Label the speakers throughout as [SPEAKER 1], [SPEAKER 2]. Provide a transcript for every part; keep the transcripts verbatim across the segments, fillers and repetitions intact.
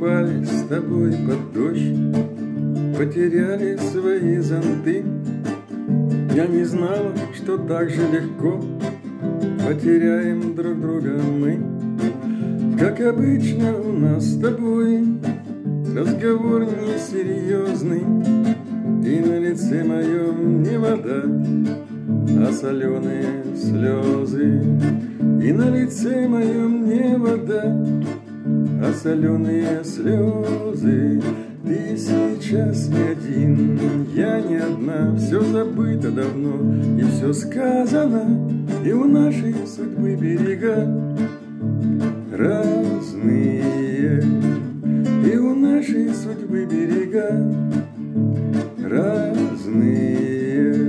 [SPEAKER 1] попали с тобой под дождь, потеряли свои зонты. Я не знала, что так же легко потеряем друг друга мы. Как обычно у нас с тобой разговор несерьезный, и на лице моем не вода, а соленые слезы. И на лице моем не вода, а соленые слезы. Ты сейчас не один, я не одна. Все забыто давно и все сказано, и у нашей судьбы берега разные, и у нашей судьбы берега разные.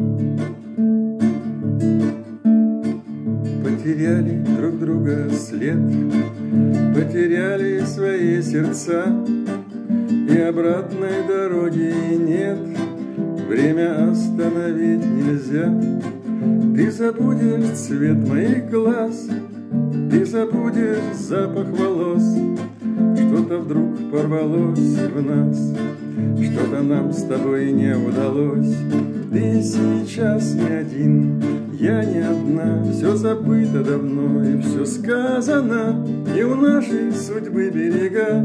[SPEAKER 1] Потеряли друг друга след, потеряли свои сердца, и обратной дороги нет, время остановить нельзя. Ты забудешь цвет моих глаз, ты забудешь запах волос. Что-то вдруг порвалось в нас, что-то нам с тобой не удалось. Ты сейчас не один, я не одна. Все забыто давно и все сказано, и у нашей судьбы берега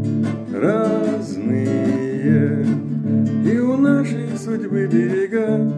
[SPEAKER 1] разные, и у нашей судьбы берега